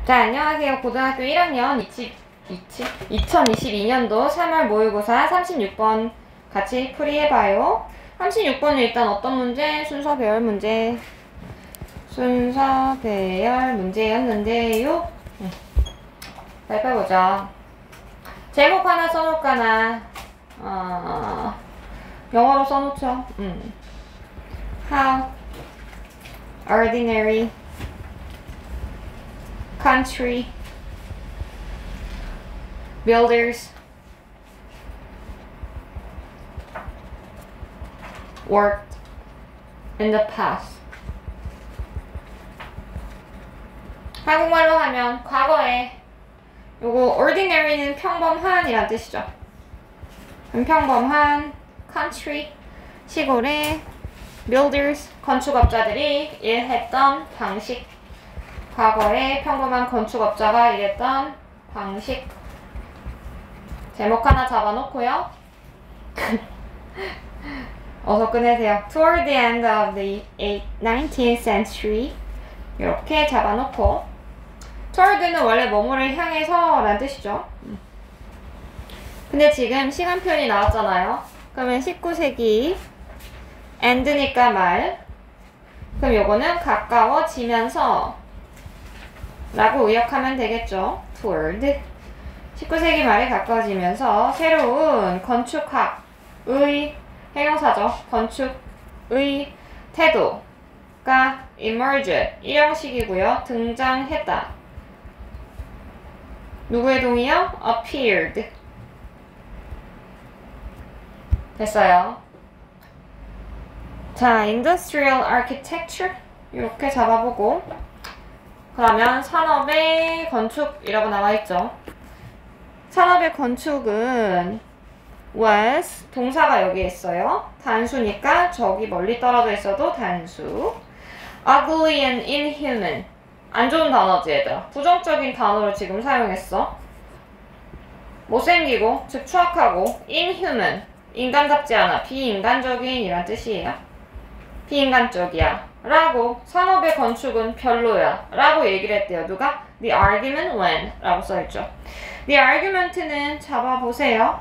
자, 안녕하세요. 고등학교 1학년 2022년도 3월 모의고사 36번 같이 풀이해봐요. 36번은 일단 어떤 문제? 순서 배열 문제였는데요. 살펴보자. 제목 하나 써놓을까나? 영어로 써놓죠. How ordinary country builders worked in the past. 한국말로 하면 과거에 요거 ordinary는 평범한이란 뜻이죠. 평범한 country 시골의 builders 건축업자들이 일했던 방식. 과거에 평범한 건축업자가 일했던 방식. 제목 하나 잡아놓고요. 어서 끝내세요. Toward the end of the 19th century 이렇게 잡아놓고 toward는 원래 뭐뭐를 향해서 라는 뜻이죠. 근데 지금 시간표현이 나왔잖아요. 그러면 19세기 and니까 말. 그럼 요거는 가까워지면서 라고 의역하면 되겠죠. toward 19세기 말에 가까워지면서 새로운 건축학의 형용사죠. 건축의 태도가 emerge 일형식이고요. 등장했다. 누구의 동의요? appeared. 됐어요. 자, industrial architecture 이렇게 잡아보고 그러면 산업의 건축이라고 나와있죠. 산업의 건축은 was 동사가 여기 있어요. 단수니까 저기 멀리 떨어져 있어도 단수. ugly and inhuman 안 좋은 단어지 얘들아. 부정적인 단어를 지금 사용했어. 못생기고 즉 추악하고 inhuman 인간답지 않아 비인간적인 이란 뜻이에요. 비인간적이야 라고 산업의 건축은 별로야 라고 얘기를 했대요. 누가? The argument when 라고 써있죠. The argument는 잡아보세요.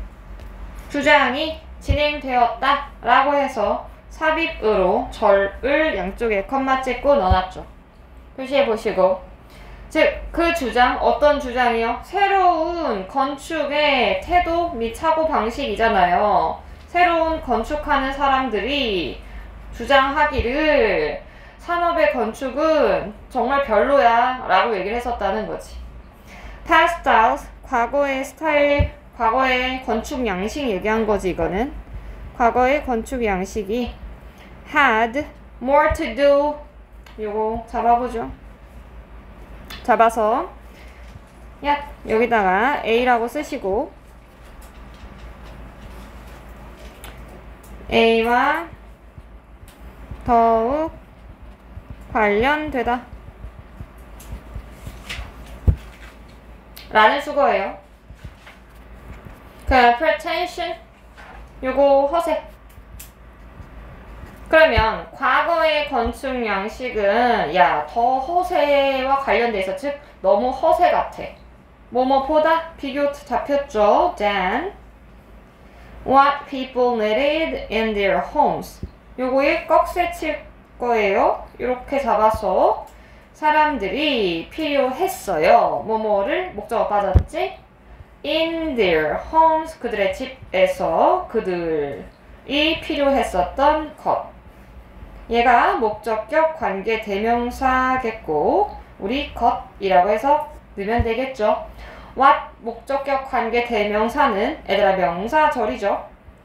주장이 진행되었다 라고 해서 삽입으로 절을 양쪽에 컴마 찍고 넣어놨죠. 표시해보시고 즉 그 주장 어떤 주장이요? 새로운 건축의 태도 및 사고방식이잖아요. 새로운 건축하는 사람들이 주장하기를 산업의 건축은 정말 별로야 라고 얘기를 했었다는 거지. Past styles, 과거의 스타일, 과거의 건축 양식 얘기한 거지 이거는. 과거의 건축 양식이 had more to do 요거 잡아보죠. 잡아서 여기다가 A라고 쓰시고 A와 더욱 관련되다 라는 수거예요. 그 pretension 요거 허세. 그러면 과거의 건축 양식은 더 허세와 관련돼 있어. 즉 너무 허세 같아. 뭐뭐보다 비교 잡혔죠. than what people needed in their homes. 요거에 꺽쇠 칠 거예요. 이렇게 잡아서 사람들이 필요했어요. 뭐뭐를 목적어 빠졌지? in their homes 그들의 집에서 그들이 필요했었던 것. 얘가 목적격 관계 대명사겠고 우리 것이라고 해서 넣으면 되겠죠. what 목적격 관계 대명사는 얘들아 명사절이죠.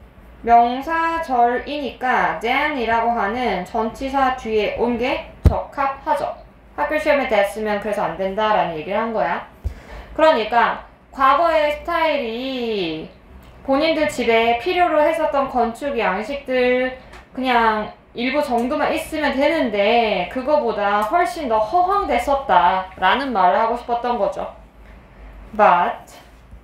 명사절이니까 than이라고 하는 전치사 뒤에 온 게 적합하죠. 학교 시험에 됐으면 그래서 안 된다라는 얘기를 한 거야. 그러니까 과거의 스타일이 본인들 집에 필요로 했었던 건축 양식들 그냥 일부 정도만 있으면 되는데 그거보다 훨씬 더 허황됐었다 라는 말을 하고 싶었던 거죠. But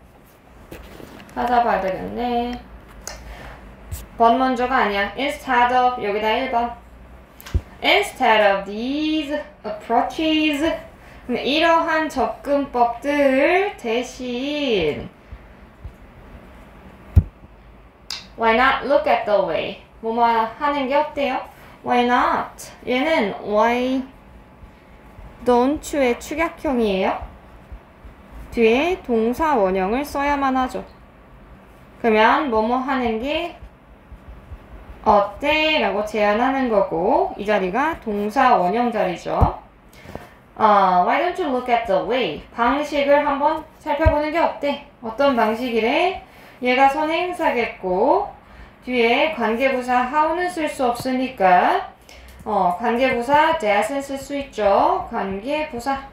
찾아봐야 되겠네. 번 먼저가 아니야. Instead of 여기다 1번. Instead of these approaches 이러한 접근법들 대신 Why not look at the way? 뭐뭐 하는 게 어때요? Why not? 얘는 why don't you의 축약형이에요. 뒤에 동사 원형을 써야만 하죠. 그러면 뭐뭐 하는 게 어때? 라고 제안하는 거고 이 자리가 동사 원형 자리죠. Why don't you look at the way? 방식을 한번 살펴보는 게 어때? 어떤 방식이래? 얘가 선행사겠고 뒤에 관계부사 how는 쓸 수 없으니까 관계부사 that은 쓸 수 있죠. 관계부사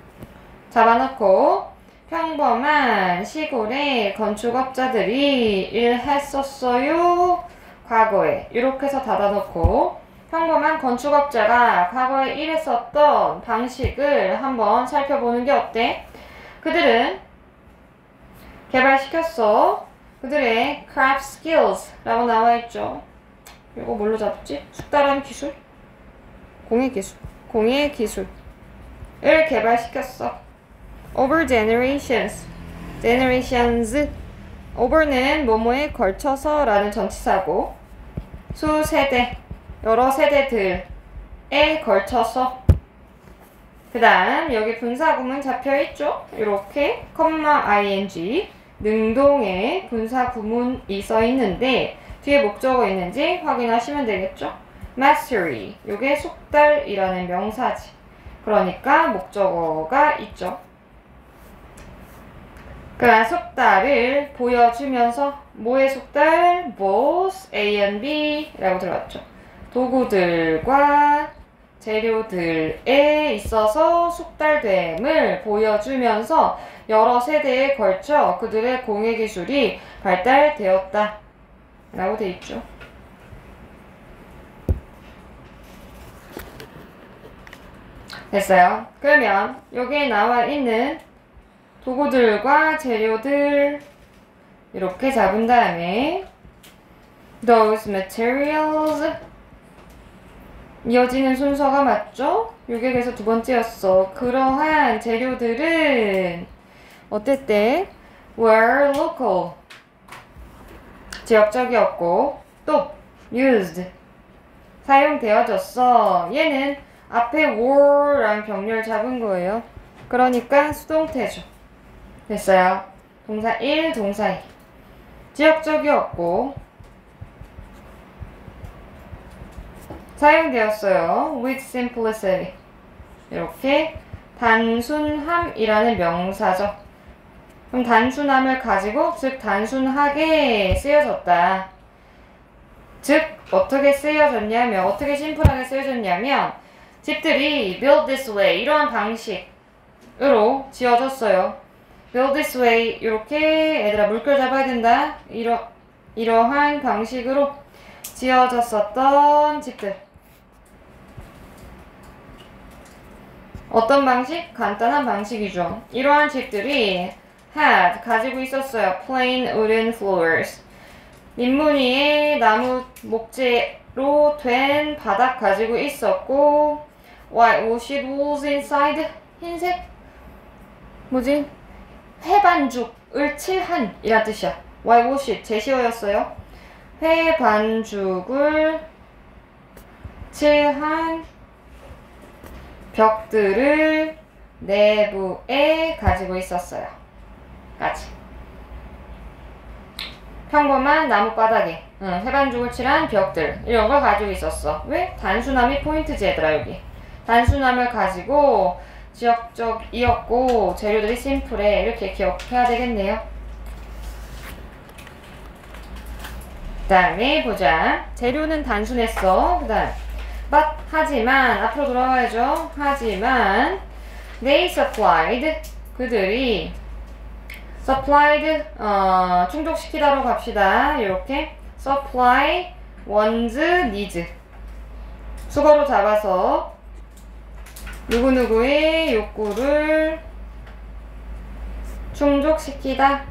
잡아놓고 평범한 시골의 건축업자들이 일했었어요. 과거에 이렇게 해서 닫아놓고 평범한 건축업자가 과거에 일했었던 방식을 한번 살펴보는 게 어때? 그들은 개발시켰어. 그들의 craft skills 라고 나와있죠. 이거 뭘로 잡지? 숙달한 기술? 공예 기술을 개발시켰어. over generations over는 뭐뭐에 걸쳐서 라는 전치사고 수세대, 여러 세대들에 걸쳐서 그 다음 여기 분사구문 잡혀있죠? 이렇게 ing 능동에 분사구문이 써있는데 뒤에 목적어 있는지 확인하시면 되겠죠? mastery 요게 숙달이라는 명사지. 그러니까 목적어가 있죠. 그러니까 숙달을 보여주면서 뭐의 숙달? both A and B 라고 들어갔죠. 도구들과 재료들에 있어서 숙달됨을 보여주면서 여러 세대에 걸쳐 그들의 공예기술이 발달되었다 라고 돼 있죠. 됐어요. 그러면 여기에 나와 있는 도구들과 재료들 이렇게 잡은 다음에 those materials 이어지는 순서가 맞죠? 이게 그래서 두 번째였어. 그러한 재료들은 어땠대? were local 지역적이었고 또 used 사용되어졌어. 얘는 앞에 were라는 병렬 잡은 거예요. 그러니까 수동태죠. 됐어요. 동사 1, 동사 2 지역적이었고 사용되었어요. with simplicity 이렇게 단순함이라는 명사죠. 그럼 단순함을 가지고 즉 단순하게 쓰여졌다. 즉 어떻게 쓰여졌냐면 어떻게 심플하게 쓰여졌냐면 집들이 build this way 이러한 방식으로 지어졌어요. build this way 이렇게 얘들아 물결 잡아야 된다. 이러한 방식으로 지어졌었던 집들. 어떤 방식? 간단한 방식이죠. 이러한 집들이 had 가지고 있었어요. plain wooden floors 민무늬의 나무 목재로 된 바닥 가지고 있었고 whitewashed walls inside 흰색 뭐지? 회반죽을 칠한 이란 뜻이야. whitewashed 제시어였어요. 회반죽을 칠한 벽들을 내부에 가지고 있었어요. 까지. 평범한 나무바닥에 회반죽을 칠한 벽들 이런 걸 가지고 있었어. 왜? 단순함이 포인트지 얘들아. 여기 단순함을 가지고 지역적이었고 재료들이 심플해. 이렇게 기억해야 되겠네요. 그 다음에 보자. 재료는 단순했어. 그 다음 but 하지만 앞으로 돌아와야죠. 하지만 they supplied 그들이 supplied 충족시키다로 갑시다. 이렇게 supply one's needs 수거로 잡아서 누구누구의 욕구를 충족시키다.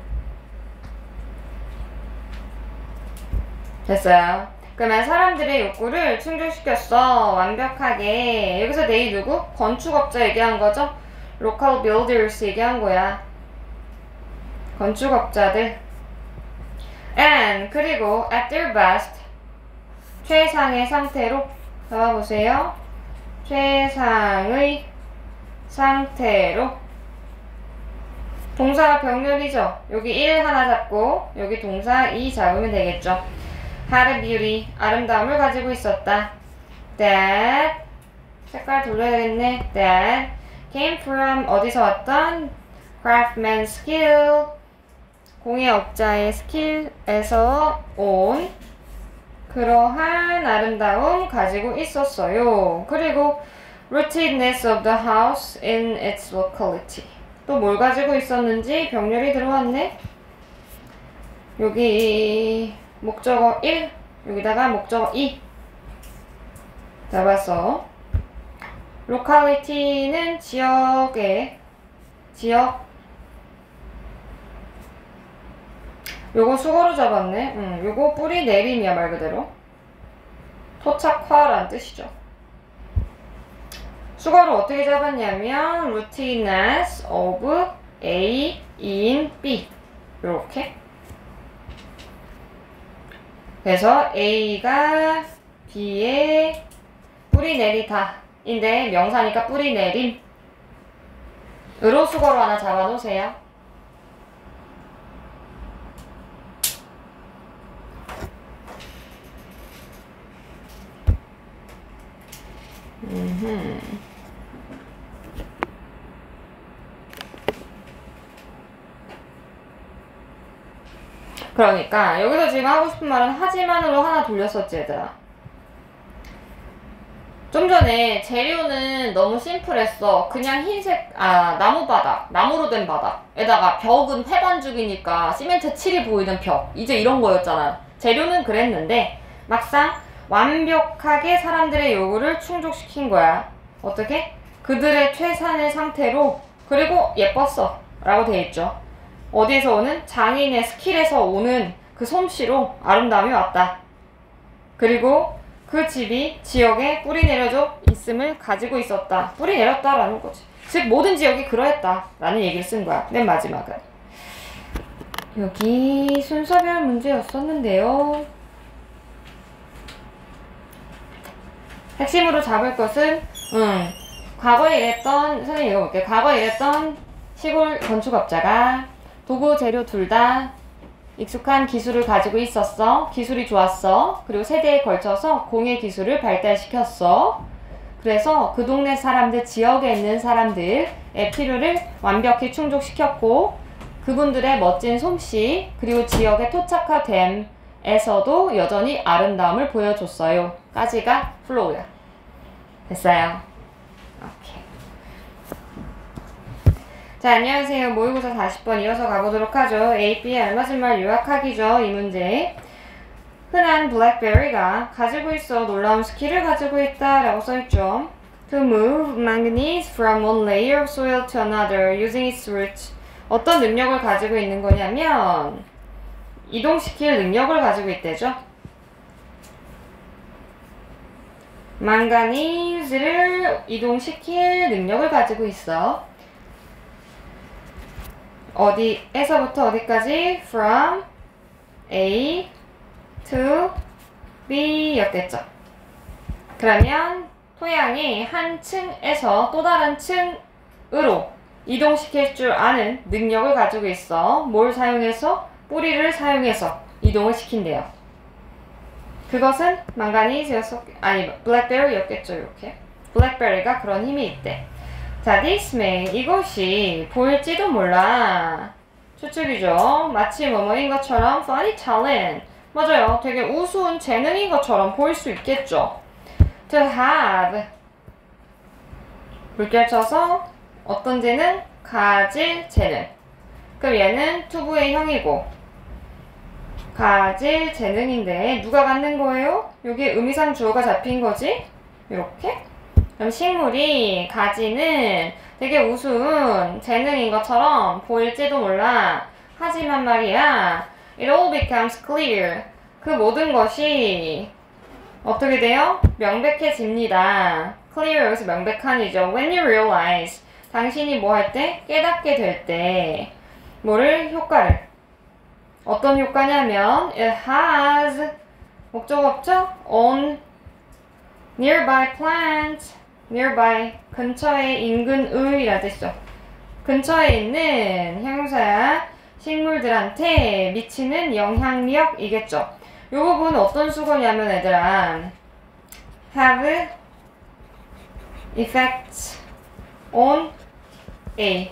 됐어요. 그러면 사람들의 욕구를 충족시켰어. 완벽하게. 여기서 they 누구? 건축업자 얘기한 거죠. local builders 얘기한 거야. 건축업자들. And 그리고 at their best 최상의 상태로 잡아보세요. 최상의 상태로 동사가 병렬이죠. 여기 1 하나 잡고 여기 동사 2 잡으면 되겠죠. had a beauty 아름다움을 가지고 있었다. That 색깔 돌려야겠네. That came from 어디서 왔던 craftsman skill 공예업자의 스킬에서 온 그러한 아름다움 가지고 있었어요. 그리고 rootedness of the house in its locality 또 뭘 가지고 있었는지 병렬이 들어왔네. 여기 목적어 1 여기다가 목적어 2 잡았어. locality는 지역의 지역 요거 수거로 잡았네. 요거 뿌리 내림이야 말 그대로. 토착화라는 뜻이죠. 수거로 어떻게 잡았냐면 rootedness of A in B 요렇게. 그래서 A가 B에 뿌리 내리다 인데 명사니까 뿌리 내림 으로 수거로 하나 잡아놓으세요. 그러니까 여기서 지금 하고 싶은 말은 하지만으로 하나 돌렸었지 얘들아. 좀 전에 재료는 너무 심플했어. 그냥 흰색 나무바닥 나무로 된 바닥에다가 벽은 회반죽이니까 시멘트 칠이 보이는 벽 이제 이런 거였잖아. 재료는 그랬는데 막상 완벽하게 사람들의 요구를 충족시킨 거야. 어떻게? 그들의 최선의 상태로 그리고 예뻤어 라고 되어 있죠. 어디에서 오는? 장인의 스킬에서 오는 그 솜씨로 아름다움이 왔다. 그리고 그 집이 지역에 뿌리 내려져 있음을 가지고 있었다. 뿌리 내렸다라는 거지. 즉 모든 지역이 그러했다 라는 얘기를 쓴 거야. 맨 마지막은 여기 순서별 문제였었는데요. 핵심으로 잡을 것은 과거에 일했던 선생님 읽어볼게요. 과거에 일했던 시골 건축업자가 도구 재료 둘 다 익숙한 기술을 가지고 있었어. 기술이 좋았어. 그리고 세대에 걸쳐서 공예 기술을 발달시켰어. 그래서 그 동네 사람들, 지역에 있는 사람들의 필요를 완벽히 충족시켰고 그분들의 멋진 솜씨 그리고 지역의 토착화됨에서도 여전히 아름다움을 보여줬어요. 까지가 플로우야. 됐어요. 오케이. 자, 안녕하세요. 모의고사 40번 이어서 가보도록 하죠. AP의 알맞은 말 요약하기죠. 이 문제. 흔한 블랙베리가 가지고 있어 놀라운 스킬을 가지고 있다 라고 써있죠. To move manganese from one layer of soil to another using its roots. 어떤 능력을 가지고 있는 거냐면 이동시킬 능력을 가지고 있대죠. 망가니즈를 이동시킬 능력을 가지고 있어. 어디에서부터 어디까지? From A to B 였겠죠. 그러면 토양이 한 층에서 또 다른 층으로 이동시킬 줄 아는 능력을 가지고 있어. 뭘 사용해서? 뿌리를 사용해서 이동을 시킨대요. 그것은 망가니즈였어. 아니 블랙베리였겠죠. 이렇게 블랙베리가 그런 힘이 있대. 자, this may 이것이 보일지도 몰라. 추측이죠. 마치 뭐뭐인 것처럼 funny talent. 맞아요. 되게 우스운 재능인 것처럼 보일 수 있겠죠. To have 물결 쳐서 어떤 재능? 가질 재능. 그럼 얘는 to부의 형이고 가질 재능인데 누가 갖는 거예요? 여기 의미상 주어가 잡힌 거지? 이렇게. 그럼 식물이 가지는 되게 우스운 재능인 것처럼 보일지도 몰라. 하지만 말이야. It all becomes clear. 그 모든 것이 어떻게 돼요? 명백해집니다. clear 여기서 명백한이죠. When you realize. 당신이 뭐 할 때? 깨닫게 될 때. 뭐를? 효과를. 어떤 효과냐면 it has 목적 없죠? on nearby plants nearby 근처에 인근의 이라 뜻이죠. 근처에 있는 형용사야 식물들한테 미치는 영향력이겠죠. 이 부분은 어떤 수거냐면 얘들아 have effects on A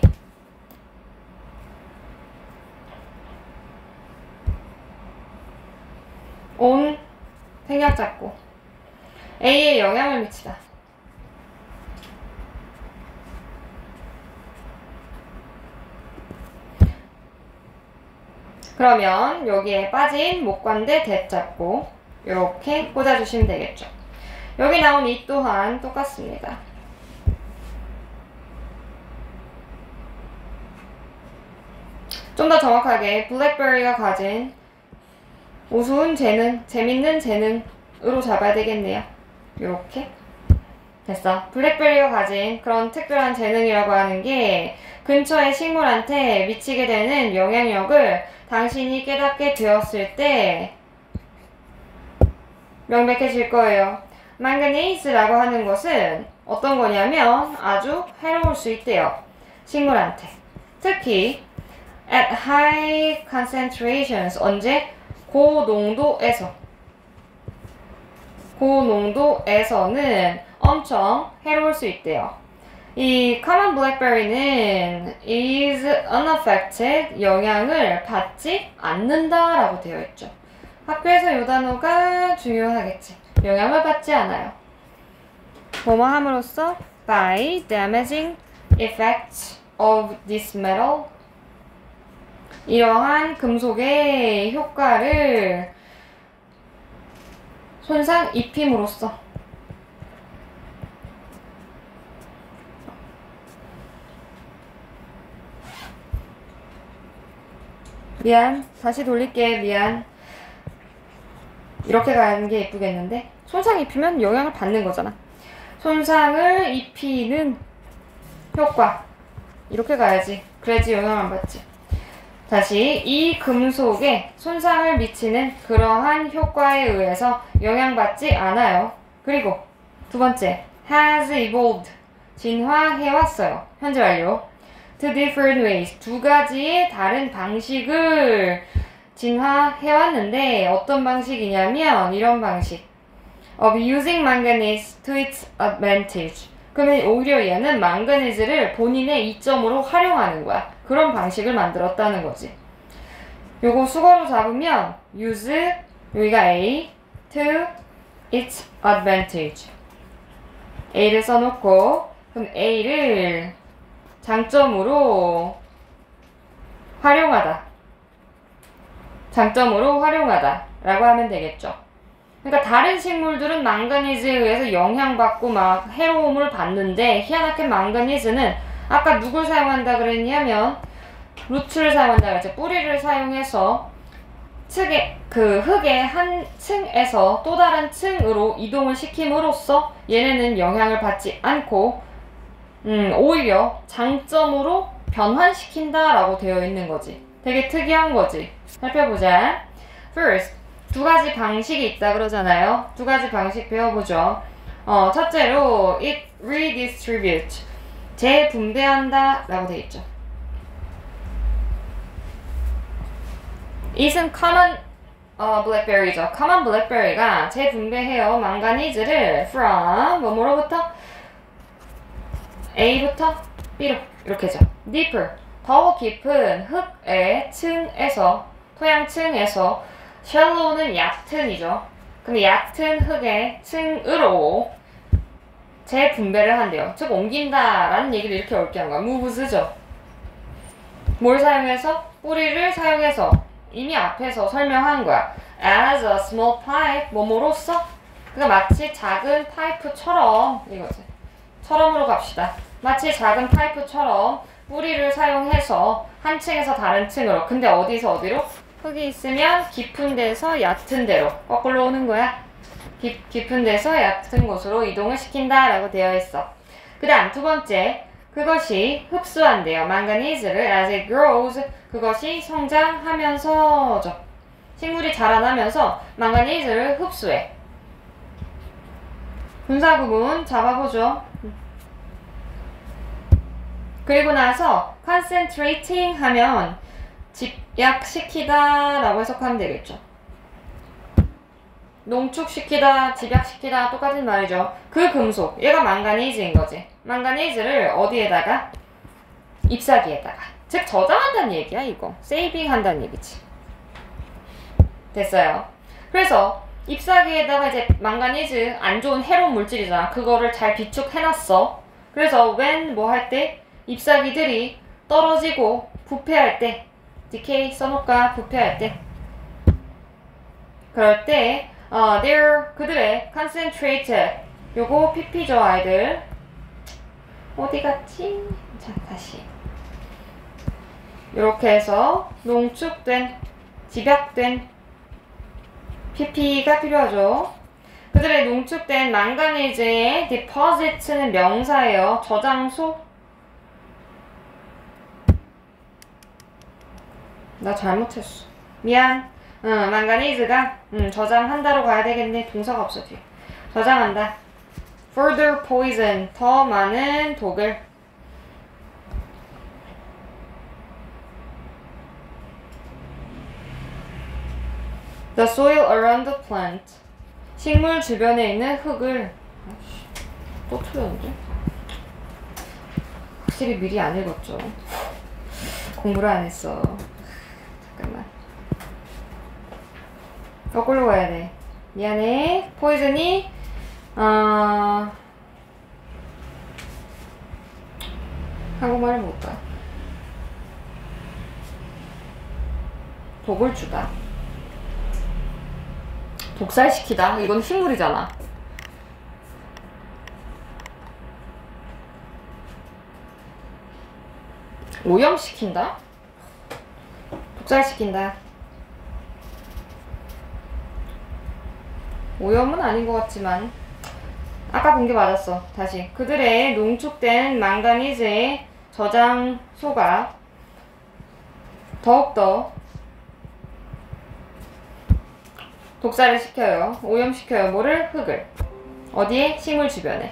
on 생략 잡고 A에 영향을 미치다. 그러면 여기에 빠진 목관대 대 잡고 이렇게 꽂아주시면 되겠죠. 여기 나온 이 또한 똑같습니다. 좀 더 정확하게 블랙베리가 가진 우스운 재능, 재밌는 재능으로 잡아야 되겠네요. 이렇게 됐어. 블랙베리가 가진 그런 특별한 재능이라고 하는 게 근처의 식물한테 미치게 되는 영향력을 당신이 깨닫게 되었을 때 명백해질 거예요. 망가니즈라고 하는 것은 어떤 거냐면 아주 해로울 수 있대요. 식물한테. 특히 at high concentrations 언제? 고농도에서. 고농도에서는 엄청 해로울 수 있대요. 이 common blackberry는 is unaffected 영향을 받지 않는다 라고 되어 있죠. 학교에서 이 단어가 중요하겠지. 영향을 받지 않아요. 뭐뭐 함으로써 by damaging effects of this metal 이러한 금속의 효과를 손상 입힘으로써 미안 다시 돌릴게 미안 이렇게 가는 게 예쁘겠는데 손상 입히면 영향을 받는 거잖아. 손상을 입히는 효과 이렇게 가야지. 그래야지 영향을 안 받지. 다시 이 금속에 손상을 미치는 그러한 효과에 의해서 영향받지 않아요. 그리고 두 번째 has evolved 진화해왔어요. 현재 완료. to different ways 두 가지의 다른 방식을 진화해왔는데 어떤 방식이냐면 이런 방식 of using manganese to its advantage 그러면 오히려 얘는 망가니즈를 본인의 이점으로 활용하는 거야. 그런 방식을 만들었다는 거지. 요거 수거로 잡으면 use 여기가 A to its advantage A를 써놓고 그럼 A를 장점으로 활용하다 장점으로 활용하다 라고 하면 되겠죠. 그러니까 다른 식물들은 망가니즈에 의해서 영향받고 막 해로움을 받는데 희한하게 망가니즈는 아까 누굴 사용한다 그랬냐면 루트를 사용한다 그랬죠. 뿌리를 사용해서 그 흙의 한 층에서 또 다른 층으로 이동을 시킴으로써 얘네는 영향을 받지 않고 오히려 장점으로 변환시킨다 라고 되어 있는 거지. 되게 특이한 거지. 살펴보자. First, 두 가지 방식이 있다 그러잖아요. 두 가지 방식 배워보죠. 첫째로 it redistributes 재분배한다 라고 되어 있죠. it은 common blackberry죠. common blackberry가 재분배해요. 망가니즈를 from 뭐로부터? A부터 B로 이렇게죠. deeper 더 깊은 흙의 층에서 토양층에서 shallow는 얕은이죠. 근데 얕은 흙의 층으로 재분배를 한대요. 즉 옮긴다라는 얘기를 이렇게 어렵게 한 거야. moves죠. 뭘 사용해서? 뿌리를 사용해서 이미 앞에서 설명한 거야. as a small pipe 뭐뭐로써? 그러니까 마치 작은 파이프처럼 이거지. 처럼으로 갑시다. 마치 작은 파이프처럼 뿌리를 사용해서 한 층에서 다른 층으로. 근데 어디서 어디로? 흙이 있으면 깊은 데서 얕은 데로 거꾸로 오는 거야. 깊은 데서 얕은 곳으로 이동을 시킨다 라고 되어 있어. 그 다음 두 번째 그것이 흡수한대요. 망가니즈를 as it grows. 그것이 성장하면서죠. 식물이 자라나면서 망가니즈를 흡수해. 분사구문 잡아보죠. 그리고 나서 concentrating 하면 집약시키다 라고 해석하면 되겠죠. 농축시키다, 집약시키다 똑같은 말이죠. 그 금속, 얘가 망가니즈인 거지. 망가니즈를 어디에다가? 잎사귀에다가. 즉 저장한다는 얘기야 이거. 세이빙 한다는 얘기지. 됐어요. 그래서 잎사귀에다가 이제 망가니즈 안 좋은 해로운 물질이잖아. 그거를 잘 비축해놨어. 그래서 when 뭐 할 때? 잎사귀들이 떨어지고 부패할 때, decay 써놓을까? 부패할 때. 그럴 때 그들의 concentrated 요거 pp죠 아이들. 어디 갔지? 자 다시 이렇게 해서 농축된 집약된 pp가 필요하죠. 그들의 농축된 망가니즈의 deposit는 명사예요. 저장소. 나 잘못했어. 미안. 망가니즈가 저장한다로 가야 되겠네. 동사가 없어 뒤에. 저장한다. Further poison. 더 많은 독을. The soil around the plant. 식물 주변에 있는 흙을. 또 틀렸는데? 확실히 미리 안 읽었죠. 공부를 안 했어. 잠깐만. 거꾸로 가야 돼. 미안해. 포이즌이 한국말을 못 봐. 독을 주다. 독살시키다. 이건 식물이잖아. 오염시킨다? 독살시킨다. 오염은 아닌 것 같지만 아까 본 게 맞았어. 다시 그들의 농축된 망가니즈의 저장소가 더욱더 독살을 시켜요. 오염시켜요. 뭐를? 흙을. 어디에? 식물 주변에.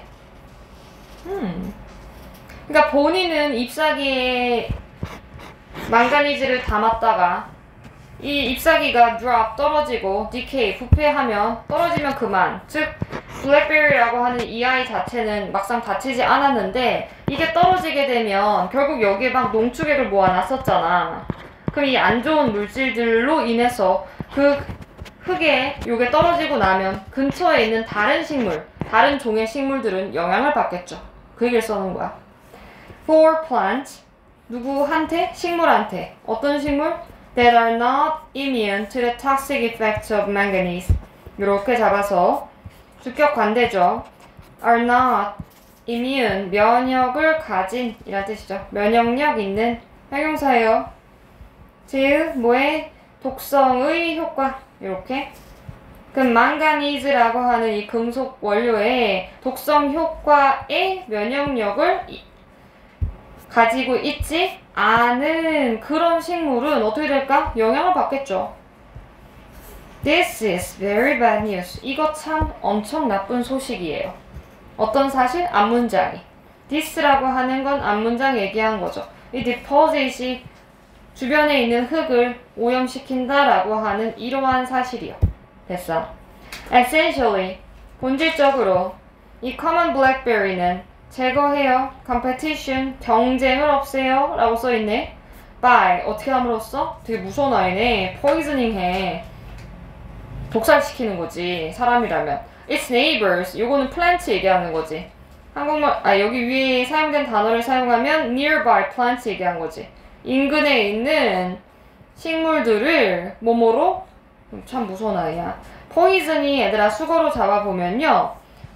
그러니까 본인은 잎사귀에 망가니즈를 담았다가 이 잎사귀가 drop 떨어지고 decay 부패하면 떨어지면 그만. 즉 블랙베리라고 하는 이 아이 자체는 막상 다치지 않았는데 이게 떨어지게 되면 결국 여기에 막 농축액을 모아놨었잖아. 그럼 이 안 좋은 물질들로 인해서 그 흙에 요게 떨어지고 나면 근처에 있는 다른 식물, 다른 종의 식물들은 영향을 받겠죠. 그 얘기를 써놓은 거야. For plants, 누구한테? 식물한테. 어떤 식물? That are not immune to the toxic effects of manganese. 이렇게 잡아서 주격 관대죠. Are not immune, 면역을 가진 이란 뜻이죠. 면역력 있는 형용사예요. 즉 뭐의 독성의 효과. 이렇게. 그럼 망가니즈라고 하는 이 금속 원료의 독성 효과의 면역력을 가지고 있지 않은 그런 식물은 어떻게 될까? 영향을 받겠죠. This is very bad news. 이거 참 엄청 나쁜 소식이에요. 어떤 사실? 앞문장이. This라고 하는 건 앞문장 얘기한 거죠. 이 deposit이 주변에 있는 흙을 오염시킨다라고 하는 이러한 사실이요. 됐어. Essentially, 본질적으로 이 common blackberry는 제거해요. competition, 경쟁을 없애요. 라고 써있네. by, 어떻게 함으로써? 되게 무서운 아이네. poisoning 해. 독살시키는 거지. 사람이라면. its neighbors, 요거는 plant 얘기하는 거지. 한국말, 여기 위에 사용된 단어를 사용하면 nearby plant 얘기한 거지. 인근에 있는 식물들을 뭐뭐로? 참 무서운 아이야. poison이 얘들아 수거로 잡아보면요.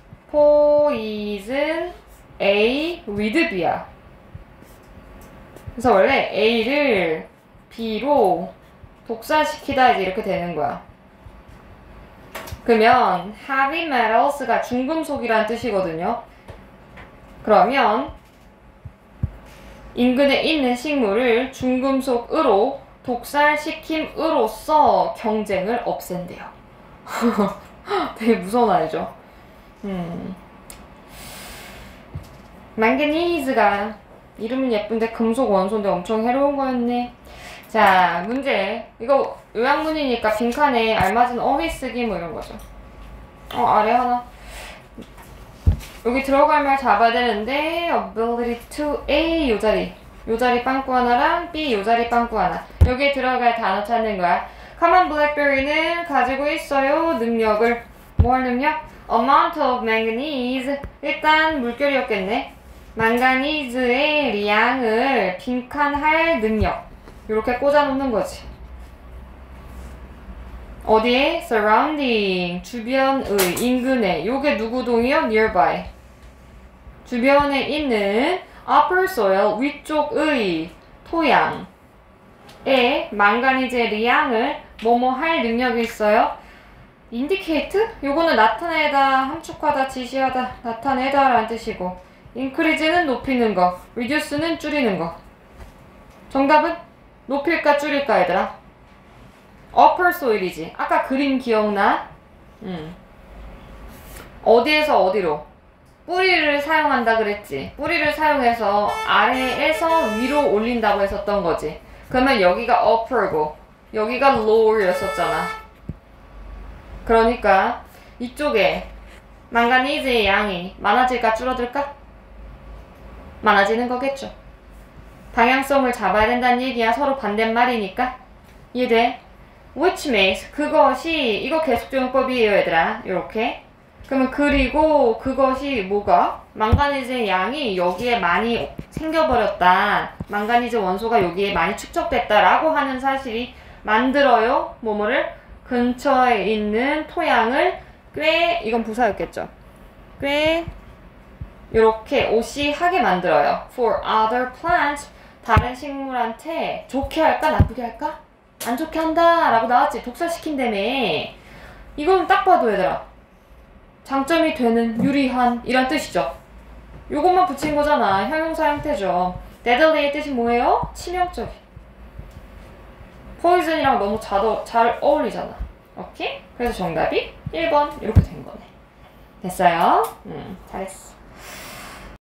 poison A with B야. 그래서 원래 A를 B로 독살시키다 이제 이렇게 되는 거야. 그러면 heavy metals가 중금속이라는 뜻이거든요. 그러면 인근에 있는 식물을 중금속으로 독살시킴으로써 경쟁을 없앤대요. 되게 무서운 아이죠. 망가니즈가 이름은 예쁜데 금속 원소인데 엄청 해로운 거였네. 자, 문제. 이거 요약문이니까 빈칸에 알맞은 어휘 쓰기 뭐 이런 거죠. 아래 하나. 여기 들어갈 말 잡아야 되는데 ability to A 요 자리 빵꾸 하나랑 B 요 자리 빵꾸 하나. 여기에 들어갈 단어 찾는 거야. common blackberry는 가지고 있어요. 능력을. 뭐 할 능력? amount of manganese. 일단 물결이었겠네. 망가니즈의 양을 빈칸할 능력. 이렇게 꽂아놓는 거지. 어디에? surrounding. 주변의, 인근에. 요게 누구 동이요? nearby. 주변에 있는 upper soil, 위쪽의 토양에 망가니즈의 양을 뭐뭐 할 능력이 있어요. indicate? 요거는 나타내다, 함축하다, 지시하다, 나타내다 라는 뜻이고 increase는 높이는 거, reduce는 줄이는 거. 정답은? 높일까 줄일까 얘들아? upper soil이지. 아까 그림 기억나? 어디에서 어디로? 뿌리를 사용한다 그랬지. 뿌리를 사용해서 아래에서 위로 올린다고 했었던 거지. 그러면 여기가 upper고 여기가 lower였었잖아. 그러니까 이쪽에 망가니즈의 양이 많아질까 줄어들까? 많아지는 거겠죠. 방향성을 잡아야 된다는 얘기야. 서로 반대말이니까. 이해돼? Which makes 그것이 이거 계속적용법이에요 얘들아. 요렇게. 그러면 그리고 그것이 뭐가? 망가니즈의 양이 여기에 많이 생겨버렸다. 망가니즈 원소가 여기에 많이 축적됐다라고 하는 사실이 만들어요. 뭐뭐를? 근처에 있는 토양을 꽤, 이건 부사였겠죠. 꽤 이렇게 오시하게 만들어요. For other plants. 다른 식물한테 좋게 할까? 나쁘게 할까? 안 좋게 한다 라고 나왔지. 독살시킨다며. 이건 딱 봐도 얘들아 장점이 되는, 유리한 이란 뜻이죠. 요것만 붙인 거잖아. 형용사 형태죠. deadly의 뜻이 뭐예요? 치명적인. poison이랑 너무 잘 어울리잖아. 오케이? 그래서 정답이 1번 이렇게 된 거네. 됐어요? 잘했어.